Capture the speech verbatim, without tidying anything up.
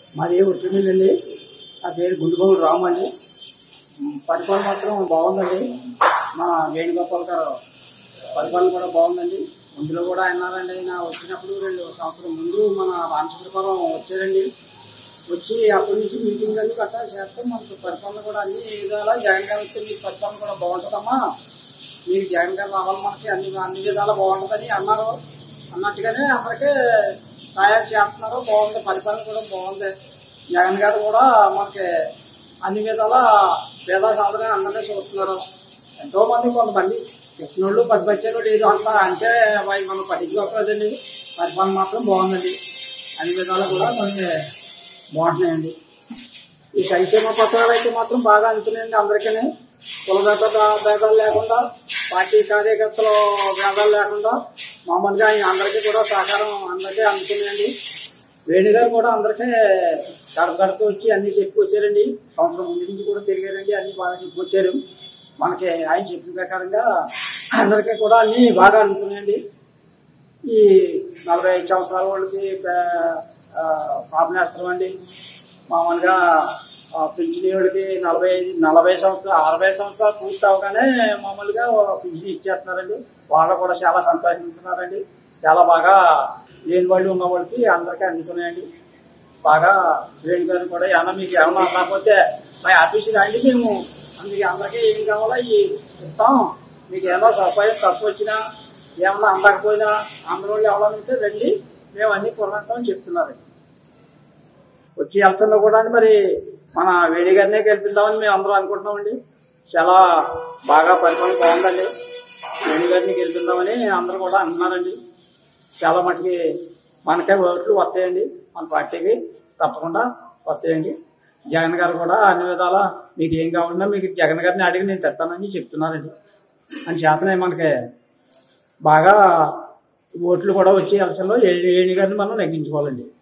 మాది ఉట్టిమిల్లండి. నా పేరు గుండుగోడు రాము అండి. పరిపాలన మాత్రం బాగుందండి. మా వేణుగోపాల్ గారు పరిపాలన కూడా బాగుందండి. ముందులో కూడా అన్నారండి, ఆయన వచ్చినప్పుడు రెండు సంవత్సరం ముందు మన రామచంద్రపురం వచ్చారండి. వచ్చి అప్పటి నుంచి మీటింగ్ అని కట్టా చేస్తాం. మనకు పరిపాలన కూడా అన్ని విధాలా జగన్ గారు వస్తే మీకు పరిపాలన కూడా బాగుంటుందమ్మా, మీకు జగన్ గారు రావాలి, మనకి అన్ని అన్ని విధాలా బాగుంటుందని అన్నారు. అన్నట్టుగానే అందరికీ సహాయం చేస్తున్నారు. బాగుంది, పరిపాలన కూడా బాగుంది. జగన్ గారు కూడా మనకి అన్ని విధాల పేద సాధన అందరినీ చూస్తున్నారు. ఎంతో మంది కొంతమంది చెప్పిన వాళ్ళు పది వచ్చారు లేదు అంతా అంటే మనం పట్టించుకోకూడదండి. పరిపాలన మాత్రం బాగుందండి. అన్ని విధాలు కూడా మనకి బాగుంటున్నాయండి. ఈ సంక్షేమ పత్రాలు అయితే మాత్రం బాగా అందుతున్నాయండి. అందరికీ కులగత భేదాలు లేకుండా, పార్టీ కార్యకర్తలు భేదాలు లేకుండా మామూలుగా అందరికీ కూడా సహకారం అందరికీ అందుతున్నాయండి. వేణు గారు కూడా అందరికీ గడప గడప వచ్చి అన్ని చెప్పుకొచ్చారండి. సంవత్సరం ముందు నుంచి కూడా తిరిగారండి, అన్ని బాగా చెప్పుకొచ్చారు. మనకి ఆయన చెప్పిన ప్రకారంగా అందరికీ కూడా అన్ని బాగా అందుతున్నాయండి. ఈ నలభై ఐదు సంవత్సరాల వాళ్ళకి పాపనేస్తాం అండి. మామూలుగా పింఛన్ వాళ్ళకి నలభై ఐదు నలభై సంవత్సరాలు అరవై సంవత్సరాలు పూర్తి అవగానే మామూలుగా పింఛన్ ఇచ్చేస్తున్నారండి. వాళ్ళు కూడా చాలా సంతోషిస్తున్నారండి. చాలా బాగా లేని వాళ్ళు ఉన్న వాళ్ళకి అందరికీ అందుతున్నాయండి. బాగా వేణు గారు కూడా ఏమన్నా మీకు ఏమన్నా అన్నకపోతే మా ఆఫీసు రండి, మేము అందుకే అందరికీ ఏం కావాలో ఇవి ఇస్తాం. మీకు ఏమన్నా సౌకర్యం తక్కువ వచ్చినా ఏమన్నా అందకపోయినా అందరి వాళ్ళు ఎవరైనా ఉంటే రండి, మేము అన్ని పూర్ణంతం చెప్తున్నారండి. వచ్చి ఎలక్షన్లో కూడా మరి మన వేణు గారినే గెలిపిద్దామని మేము అందరం అనుకుంటున్నామండి. చాలా బాగా పరిపాలన బాగుందండి. వేణు గారిని గెలిపిద్దామని అందరూ కూడా అంటున్నారండి. చాలా మటుకి మనకే ఓట్లు వస్తాయండి, మన పార్టీకి తప్పకుండా వస్తాయండి. జగన్ గారు కూడా అన్ని విధాల మీకు ఏం కావాలన్నా మీకు జగన్ గారిని అడిగి నేను తెస్తానని చెప్తున్నారండి. అని చేతనే మనకి బాగా ఓట్లు కూడా వచ్చే ఎలక్షన్లో వేణు గారిని మనం నెగ్గించుకోవాలండి.